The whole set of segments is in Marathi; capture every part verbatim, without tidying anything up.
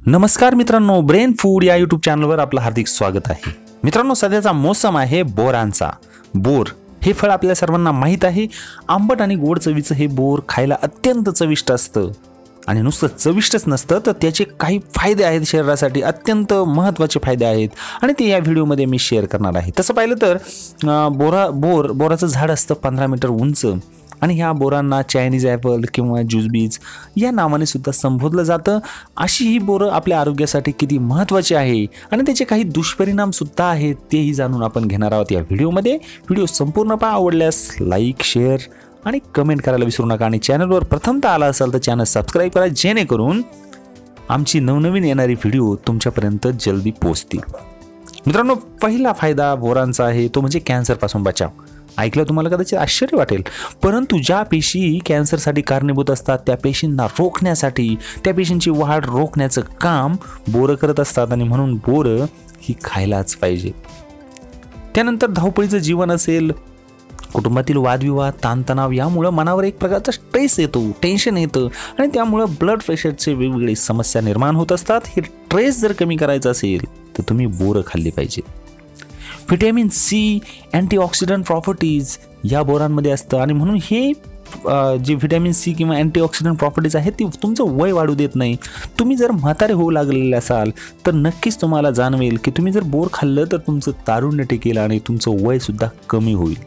नमस्कार मित्रांनो, ब्रेन फूड या यूट्यूब चॅनलवर आपलं हार्दिक स्वागत आहे। मित्रांनो, सध्याचा मोसम आहे बोरांचा। बोर हे फळ आपल्या सर्वांना माहीत आहे। आंबट आणि गोड चवीचं हे बोर खायला अत्यंत चविष्ट असतं आणि नुसतं चविष्टच नसतं तर त्याचे काही फायदे आहेत, शरीरासाठी अत्यंत महत्त्वाचे फायदे आहेत आणि ते या व्हिडिओमध्ये मी शेअर करणार आहे। तसं पाहिलं तर बोरा बोर बोराचं झाड असतं पंधरा मीटर उंच आणि ह्या बोरांना चायनीज ॲपल किंवा ज्यूस बीज या नावाने सुद्धा संबोधलं जातं। अशी ही बोरं आपल्या आरोग्यासाठी किती महत्त्वाची आहे आणि त्याचे काही दुष्परिणाम सुद्धा आहेत तेही जाणून आपण घेणार आहोत या व्हिडिओमध्ये। व्हिडिओ संपूर्ण पहा, आवडल्यास लाईक शेअर आणि कमेंट करायला विसरू नका आणि चॅनलवर प्रथमतः आला असाल तर चॅनल सबस्क्राईब करा, जेणेकरून आमची नवनवीन येणारी व्हिडिओ तुमच्यापर्यंत जल्दी पोहोचतील। मित्रांनो, पहिला फायदा बोरांचा आहे तो म्हणजे कॅन्सरपासून बचाव। ऐकलं तुम्हाला कदाचित आश्चर्य वाटेल, परंतु ज्या पेशी कॅन्सरसाठी कारणीभूत असतात त्या पेशींना रोखण्यासाठी, त्या पेशींची वाढ रोखण्याचं काम बोरं करत असतात आणि म्हणून बोरं ही खायलाच पाहिजे। त्यानंतर धावपळीचं जीवन असेल, कुटुंबातील वादविवाद, ताणतणाव यामुळे मनावर एक प्रकारचा स्ट्रेस येतो, टेन्शन येतं आणि त्यामुळे ब्लड प्रेशरचे वेगवेगळे समस्या निर्माण होत असतात। हे स्ट्रेस जर कमी करायचं असेल तर तुम्ही बोरं खाल्ली पाहिजे। व्हिटॅमिन सी, अँटीऑक्सिडंट प्रॉपर्टीज या बोरांमध्ये असतं आणि म्हणून हे जे व्हिटॅमिन सी किंवा अँटीऑक्सिडंट प्रॉपर्टीज आहेत ती तुमचं वय वाढू देत नाही। तुम्ही जर म्हातारे होऊ लागलेले असाल तर नक्कीच तुम्हाला जाणवेल की तुम्ही जर बोर खाल्लं तर तुमचं तारुण्य टिकेल आणि तुमचं वयसुद्धा कमी होईल।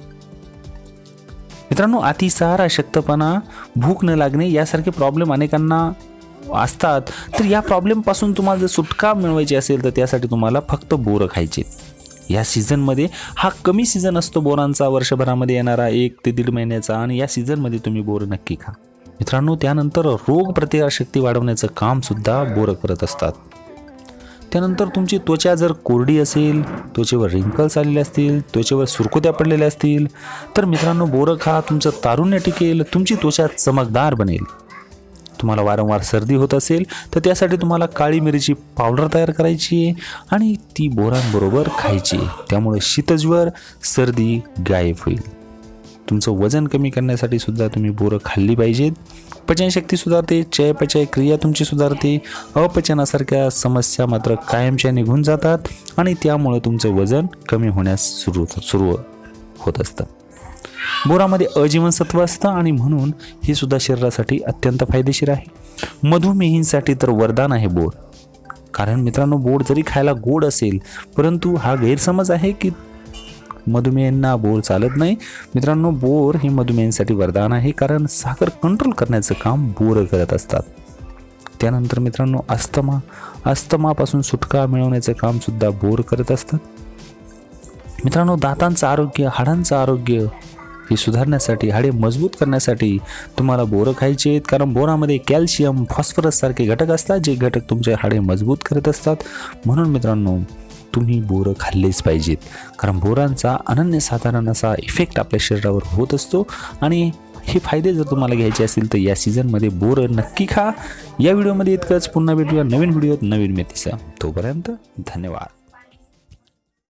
मित्रांनो, अतिसार, अशक्तपणा, भूक न लागणे यासारखे प्रॉब्लेम अनेकांना असतात, तर या प्रॉब्लेमपासून तुम्हाला जर सुटका मिळवायची असेल तर त्यासाठी तुम्हाला फक्त बोरं खायचे। या सीझनमध्ये हा कमी सीझन असतो बोरांचा, वर्षभरामध्ये येणारा एक ते दीड महिन्याचा, आणि या सीझनमध्ये तुम्ही बोरं नक्की खा। मित्रांनो, त्यानंतर रोग प्रतिकारशक्ती वाढवण्याचं काम सुद्धा बोरं करत असतात। त्यानंतर तुमची त्वचा जर कोरडी असेल, त्वचेवर रिंकल्स आलेले असतील, त्वचेवर सुरकुत्या पडलेल्या असतील तर मित्रांनो बोरं खा, तुमचं तारुण्य टिकेल, तुमची त्वचा चमकदार बनेल। तुम्हाला वारंवार सर्दी होत असेल तर त्यासाठी तुम्हाला काळी मिरीची पावडर तयार करायची आहे आणि ती बोरांबरोबर खायची, त्यामुळे शीतज्वर, सर्दी गायब होईल। तुमचं वजन कमी करण्यासाठी सुद्धा तुम्ही बोरं खाल्ली पाहिजेत। पचनशक्ती सुधारते, चयापचय क्रिया तुमची सुधारते, अपचनासारख्या समस्या मात्र कायमच्या निघून जातात आणि त्यामुळे तुमचं वजन कमी होण्यास सुरू सुरू होत असतं। बोरामध्ये अजीवनसत्व असतं आणि म्हणून हे सुद्धा शरीरासाठी अत्यंत फायदेशीर आहे। मधुमेहींसाठी तर वरदान आहे बोर, कारण मित्रांनो बोर जरी खायला गोड असेल परंतु हा गैरसमज आहे की मधुमेहींना बोर चालत नाही। मित्रांनो, बोर हे मधुमेहींसाठी वरदान आहे, कारण साखर कंट्रोल करण्याचं काम बोरं करत असतात। त्यानंतर मित्रांनो, अस्थमा अस्थमापासून सुटका मिळवण्याचं काम सुद्धा बोर करत असतात। मित्रांनो, दातांचं आरोग्य, हाडांचं आरोग्य हे सुधारण्यासाठी, हाडे मजबूत करण्यासाठी तुम्हाला बोरं खायचे आहेत, कारण बोरामध्ये कॅल्शियम, फॉस्फरस सारखे घटक असतात जे घटक तुमचे हाडे मजबूत करत असतात। म्हणून मित्रांनो, तुम्ही बोरं खाल्लेच पाहिजेत, कारण बोरांचा अनन्यसाधारण असा इफेक्ट आपल्या शरीरावर होत असतो आणि हे फायदे जर तुम्हाला घ्यायचे असतील तर या सीझनमध्ये बोरं नक्की खा। या व्हिडिओमध्ये इतकंच, पुन्हा भेटूया नवीन व्हिडिओत नवीन माहितीसह। तोपर्यंत धन्यवाद।